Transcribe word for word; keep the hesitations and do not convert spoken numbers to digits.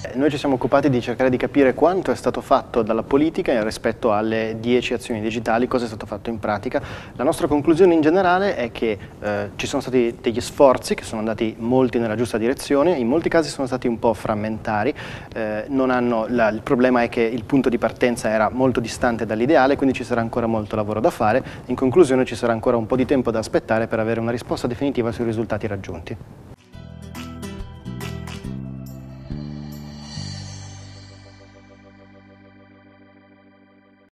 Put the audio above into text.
Noi ci siamo occupati di cercare di capire quanto è stato fatto dalla politica rispetto alle dieci azioni digitali, cosa è stato fatto in pratica. La nostra conclusione in generale è che eh, ci sono stati degli sforzi che sono andati molti nella giusta direzione, in molti casi sono stati un po' frammentari, eh, non hanno la, il problema è che il punto di partenza era molto distante dall'ideale, quindi ci sarà ancora molto lavoro da fare. In conclusione ci sarà ancora un po' di tempo da aspettare per avere una risposta definitiva sui risultati raggiunti.